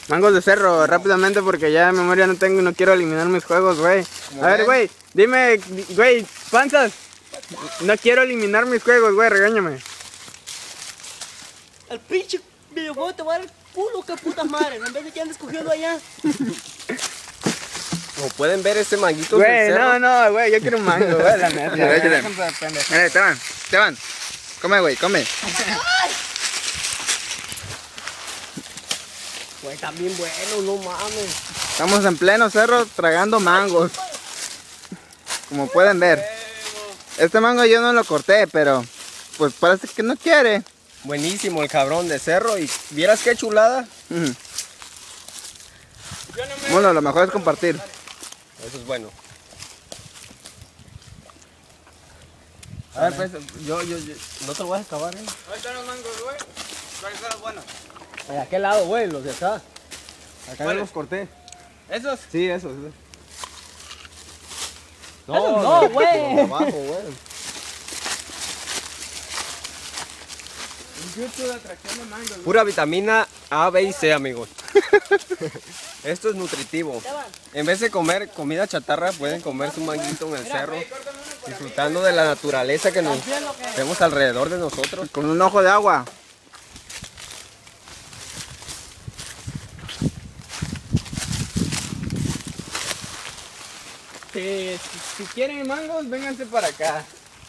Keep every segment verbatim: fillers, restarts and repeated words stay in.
Mangos de cerro, rápidamente porque ya de memoria no tengo y no quiero eliminar mis juegos, güey. A ver, güey, dime, güey, panzas. No quiero eliminar mis juegos, güey, regáñame. El pinche videojuego te va a dar el culo, que puta madre. En vez de que andes cogiendo allá. Como pueden ver, este manguito Güey, no, no, güey, yo quiero un mango, güey, la neta. Mira, échale. Mira, Esteban, Esteban. Come, güey, come. Güey, también bueno, no mames. Estamos en pleno cerro tragando mangos. Como pueden ver. Este mango yo no lo corté, pero pues parece que no quiere. Buenísimo el cabrón de cerro. Y vieras qué chulada. Uh-huh. Bueno, lo mejor es compartir. Eso es bueno. A ver, pues, yo, yo, yo, no te lo voy a acabar, eh. ¿Dónde están los mangos, güey? ¿Cuáles son los buenos? ¿A qué lado, güey? Los de acá. Acá yo los corté. ¿Esos? Sí, esos. esos. Eso no, güey. Abajo, güey. Un gusto de atracción de mangos, güey. Pura vitamina A, B y C, amigos. Esto es nutritivo. En vez de comer comida chatarra, pueden comer su manguito en el cerro, disfrutando de la naturaleza que nos vemos alrededor de nosotros. Con un ojo de agua. Si, si quieren mangos, vénganse para acá.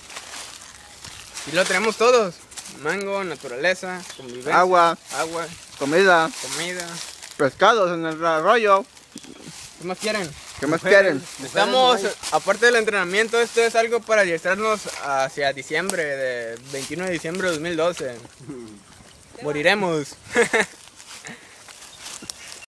Y lo tenemos todos. Mango, naturaleza, convivencia, Agua. agua, Comida. comida. Pescados en el arroyo. ¿Qué más quieren? ¿Qué más quieren? Estamos, aparte del entrenamiento, esto es algo para adiestrarnos hacia diciembre, de veintiuno de diciembre de dos mil doce. Moriremos.